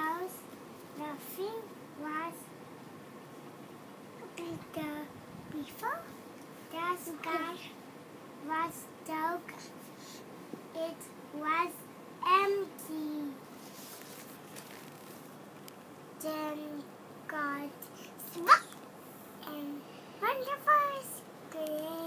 house, nothing was bigger before. The sky was dark. It was empty. Then God spoke, and wonderful scream.